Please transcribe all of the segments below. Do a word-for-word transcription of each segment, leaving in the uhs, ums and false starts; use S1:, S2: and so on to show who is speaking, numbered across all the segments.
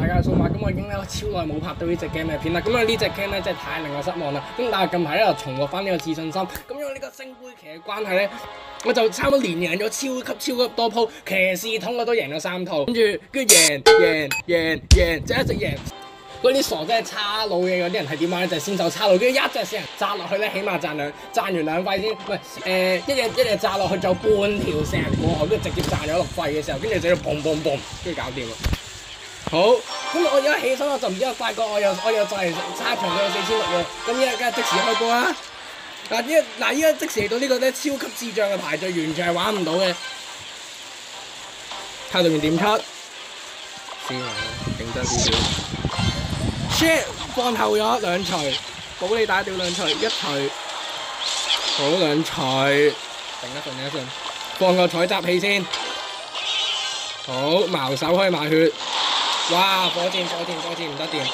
S1: 家數碼，咁我已經咧超耐冇拍到呢隻 game 嘅片啦。咁啊呢隻 game 咧真係太令我失望啦。咁但係近排咧又重獲翻呢個自信心。咁因為呢個星杯騎嘅關係咧，我就差唔多連贏咗超級超級多鋪，騎士通我都贏咗三套，跟住跟住贏贏贏贏，即係一直贏。嗰啲傻真係叉佬嘅嗰啲人係點玩咧？就係、是、先手叉佬，跟住一隻死人炸落去咧，起碼賺兩賺完兩費先。喂，誒、呃、一隻一隻炸落去就半條死人過河，跟住直接賺咗六費嘅時候，跟住就要砰砰砰，跟住搞掂啦。好，咁我而家起身我就唔知我發覺我又我又就係差場咗四千六喎。咁依家梗係即時開波啦。嗱依嗱依家即時嚟到呢個咧超級智障嘅排序，完全係玩唔到嘅。睇對面點出？先啊，認真少少。shit 放後咗兩錘，保你打掉兩錘，一錘，好兩錘，定一順定一順，放個採集器先，好矛手可以賣血，哇火箭火箭火箭唔得掂，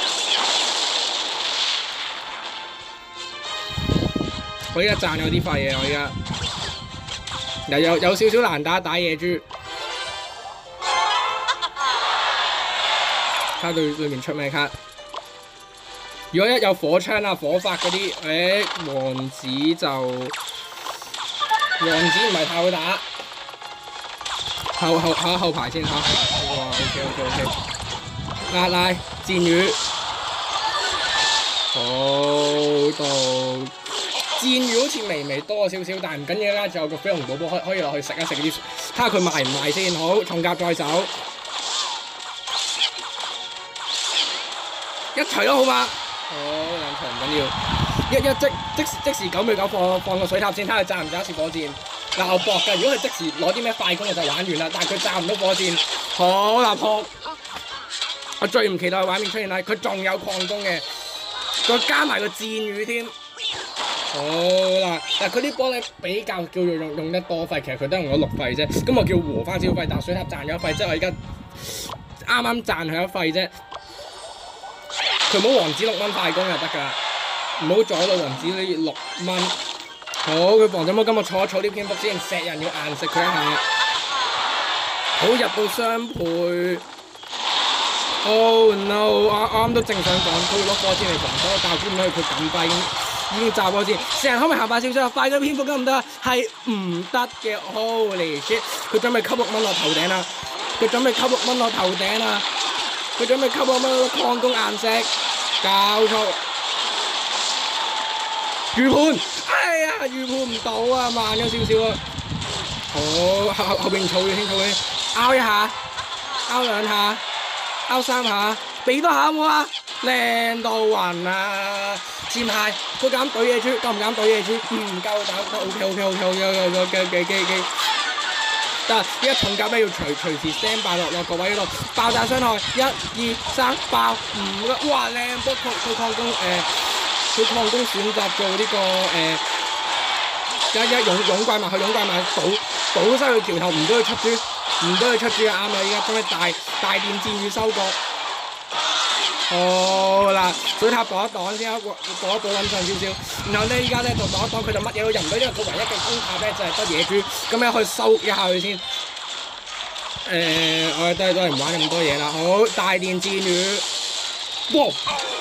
S1: 我依家賺咗啲廢嘢，我依家又有有少少難打打野豬，卡對裏面出咩卡？如果一有火槍啊、火發嗰啲，誒王子就王子唔係太好打，後後後後排先嚇，哇 OK OK OK， 壓拉箭魚，好到箭魚好似微微多少少，但係唔緊要啦，仲有個飛龍寶寶可可以落去食一食啲，睇下佢賣唔賣先。好，重甲再手，一齊都好嘛。好兩場唔緊要，一一即即時即時九秒九放放個水塔先，睇下佢炸唔炸一次火箭。鬧搏㗎，如果佢即時攞啲咩快攻就玩完啦，但係佢炸唔到火箭，好立撲。我最唔期待畫面出現係佢仲有礦工嘅，再加埋個箭魚添。好啦，嗱佢啲波咧比較叫做用用得多費，其實佢都用咗六費啫，咁我叫和翻少費，但係水塔賺咗一費，即係我而家啱啱賺佢一費啫。佢冇王子六蚊快攻就得㗎啦，唔好阻到王子呢六蚊。好，佢防咗魔今日坐一坐啲蝙蝠先，石人要硬食佢一下。好入到雙倍。Oh no！ 啱啱都正想講，佢攞火箭嚟防守，但係估唔到佢咁快已經已經炸火箭。石人可唔可以行快少少？快咗蝙蝠得唔得？係唔得嘅。Holy shit！ 佢準備吸六蚊落頭頂啦！佢準備吸六蚊落頭頂啦！佢準備吸六蚊礦工硬食。搞錯，預判，哎呀，預判唔到啊，慢咗少少啊。好，後後後邊嘈嘅先，嘈嘅，拗一下，拗兩下，拗三下，俾多下好唔好啊？靚到暈啊！前排佢敢懟野豬，夠唔敢懟野豬？唔夠膽，都 OK OK OK OK OK OK OK OK。但係依家重甲咧要隨隨時 stand by 落落個位嗰度，爆炸傷害，一、二、三，爆唔得，哇靚波！佢佢礦工誒，佢礦工選擇做呢、這個誒，一一擁擁怪埋去擁怪埋，倒倒曬佢條頭，唔俾佢出豬，唔俾佢出豬啊啱啦！依家將佢大大電箭雨收割。好啦，水塔擋一擋先啊，擋一擋穩陣少少。然後咧，依家咧就擋一擋，佢就乜嘢都入唔到，因為佢唯一嘅攻塔咧就係得野豬。咁樣可以收一下佢先。誒、呃，我哋都係都係唔玩咁多嘢啦。好，大電箭雨，哇！